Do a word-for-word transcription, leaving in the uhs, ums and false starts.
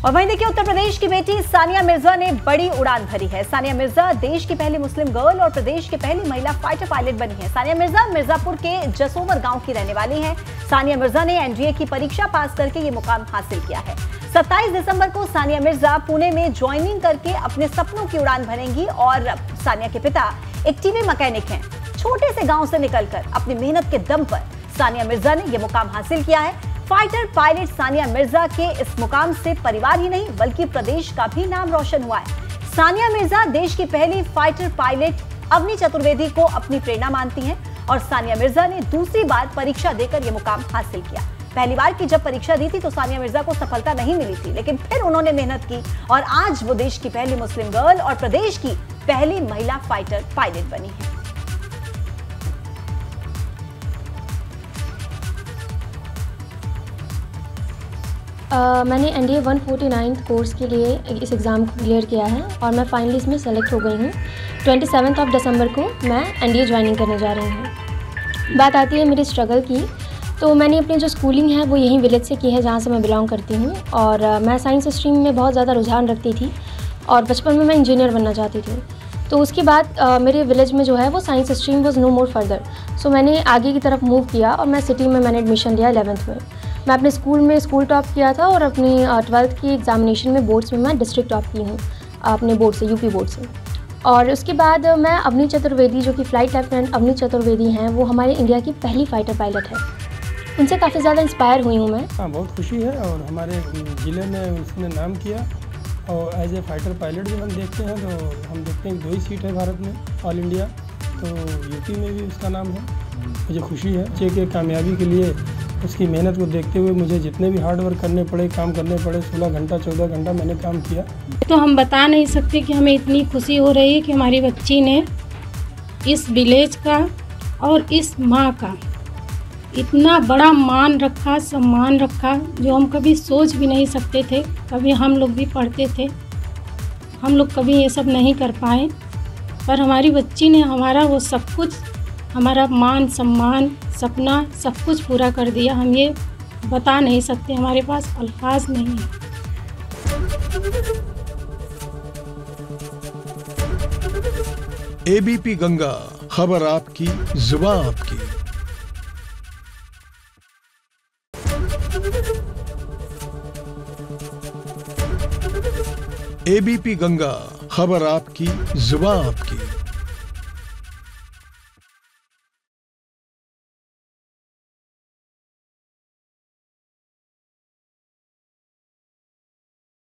और वहीं देखिए, उत्तर प्रदेश की बेटी सानिया मिर्जा ने बड़ी उड़ान भरी है। सानिया मिर्जा देश की पहली मुस्लिम गर्ल और प्रदेश की पहली महिला फाइटर पायलट बनी है। सानिया मिर्जा मिर्जापुर के जसोवर गांव की रहने वाली हैं। सानिया मिर्जा ने एनडीए की परीक्षा पास करके ये मुकाम हासिल किया है। सत्ताईस दिसंबर को सानिया मिर्जा पुणे में ज्वाइनिंग करके अपने सपनों की उड़ान भरेंगी। और सानिया के पिता एक टीवी मैकेनिक हैं। छोटे से गाँव से निकलकर अपनी मेहनत के दम पर सानिया मिर्जा ने यह मुकाम हासिल किया है। फाइटर पायलट सानिया मिर्जा के इस मुकाम से परिवार ही नहीं बल्कि प्रदेश का भी नाम रोशन हुआ है। सानिया मिर्जा देश की पहली फाइटर पायलट अवनी चतुर्वेदी को अपनी प्रेरणा मानती हैं और सानिया मिर्जा ने दूसरी बार परीक्षा देकर यह मुकाम हासिल किया। पहली बार की जब परीक्षा दी थी तो सानिया मिर्जा को सफलता नहीं मिली थी, लेकिन फिर उन्होंने मेहनत की और आज वो देश की पहली मुस्लिम गर्ल और प्रदेश की पहली महिला फाइटर पायलट बनी है। Uh, मैंने N D A one forty nine course के लिए इस एग्ज़ाम को क्लियर किया है और मैं फाइनली इसमें सेलेक्ट हो गई हूँ। ट्वेंटी सेवन्थ ऑफ दिसंबर को मैं एन डी ए ज्वाइनिंग करने जा रही हूँ। बात आती है मेरी स्ट्रगल की, तो मैंने अपनी जो स्कूलिंग है वो यहीं विलेज से की है जहाँ से मैं बिलोंग करती हूँ। और uh, मैं साइंस स्ट्रीम में बहुत ज़्यादा रुझान रखती थी और बचपन में मैं इंजीनियर बनना चाहती थी। तो उसके बाद uh, मेरे विलेज में जो है वो science stream was no more further, so मैंने आगे की तरफ मूव किया और मैं सिटी में मैंने एडमिशन लिया इलेवेंथ में। मैं अपने स्कूल में स्कूल टॉप किया था और अपनी ट्वेल्थ की एग्जामिनेशन में बोर्ड्स में मैं डिस्ट्रिक्ट टॉप की हूँ अपने बोर्ड से, यूपी बोर्ड से। और उसके बाद मैं अवनी चतुर्वेदी, जो कि फ़्लाइट लेफ्टिनेंट अवनी चतुर्वेदी हैं, वो हमारे इंडिया की पहली फ़ाइटर पायलट है। उनसे काफ़ी ज़्यादा इंस्पायर हुई हूँ मैं। हाँ, बहुत खुशी है और हमारे ज़िले में उसने नाम किया और एज ए फाइटर पायलट जब हम देखते हैं तो हम देखते हैं दो ही सीट है भारत में ऑल इंडिया, तो यूपी में भी उसका नाम है। मुझे खुशी है बच्चे के कामयाबी के लिए उसकी मेहनत को देखते हुए मुझे जितने भी हार्ड वर्क करने पड़े, काम करने पड़े, सोलह घंटा चौदह घंटा मैंने काम किया। तो हम बता नहीं सकते कि हमें इतनी खुशी हो रही है कि हमारी बच्ची ने इस विलेज का और इस माँ का इतना बड़ा मान रखा, सम्मान रखा, जो हम कभी सोच भी नहीं सकते थे। कभी हम लोग भी पढ़ते थे, हम लोग कभी ये सब नहीं कर पाए, पर हमारी बच्ची ने हमारा वो सब कुछ, हमारा मान सम्मान सपना सब कुछ पूरा कर दिया। हम ये बता नहीं सकते, हमारे पास अल्फाज नहीं है। एबीपी गंगा, खबर आपकी, जुबान आपकी। एबीपी गंगा, खबर आपकी, जुबान आपकी।